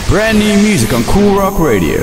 Brand new music on Kool Rock Radio.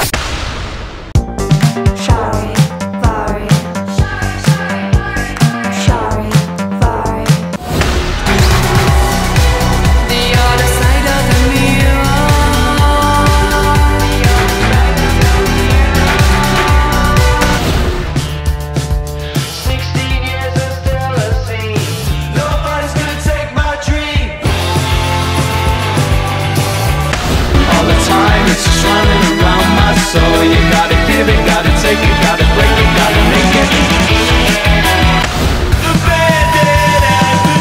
So you gotta give it, gotta take it, gotta break it, gotta make it. The bandit and the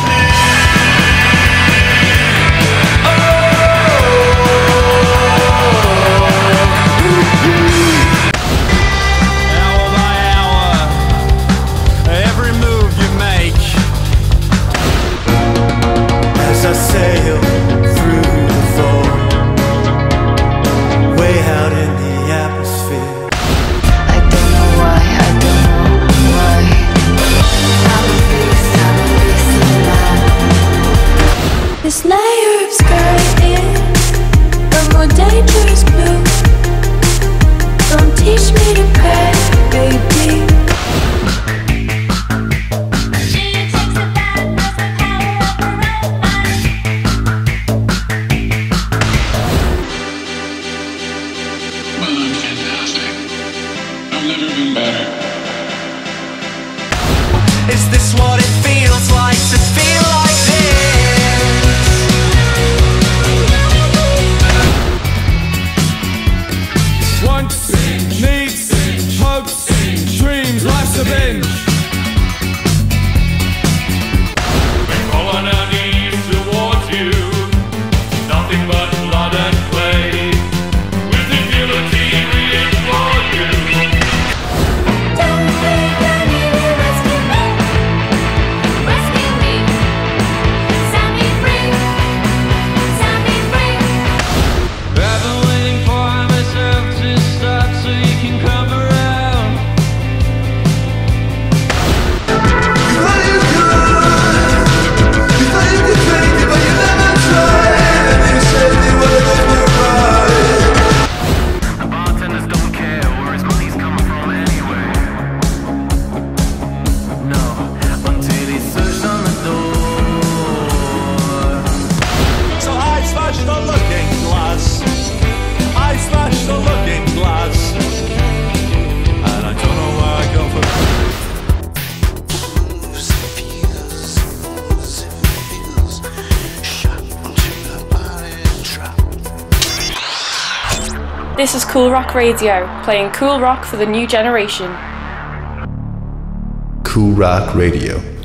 Hour by hour, every move you make. As I sail through the fall, way out in the atmosphere. I don't know why, I'm a beast in love. This layer of sky is a more dangerous blue. Don't teach me to pray, baby. She takes the bad, knows the power of her own mind. Well, I'm fantastic. I've never been better. Is this what it feels like to feel like this? Wants, needs, hopes, dreams, life's a binge. We fall on our knees towards you, nothing but blood and clay. With the guillotine we implore you. Don't think I need to rescue me. Rescue me. Set me free. Set me free. I've been waiting for myself to start so you can come around. The bartenders don't care where his money's coming from anyway. No, until he searched on the door. So I smashed the looking glass. I smashed the looking glass. And I don't know where I go from This is Kool Rock Radio, playing cool rock for the new generation. Kool Rock Radio.